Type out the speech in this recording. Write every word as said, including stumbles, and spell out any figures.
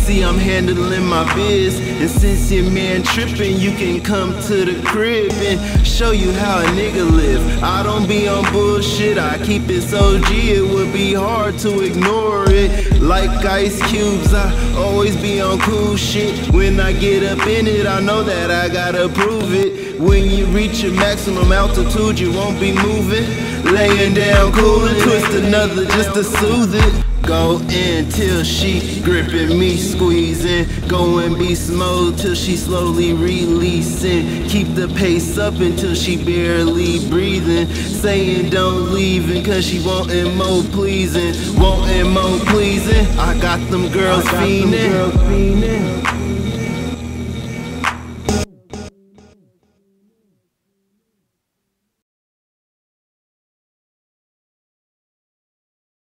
See, I'm handling my biz, and since your man trippin', you can come to the crib and show you how a nigga live. I don't be on bullshit, I keep it so G, it would be hard to ignore it. Like ice cubes, I always be on cool shit. When I get up in it, I know that I gotta prove it. When you reach your maximum altitude, you won't be moving. Laying down cool and twist another just to soothe it. Go in till she gripping me, squeezing. Go in beast mode till she slowly releasing. Keep the pace up until she barely breathing. Saying don't leaving cause she wantin' more pleasing. Wantin' more pleasing. I got them girls fiending.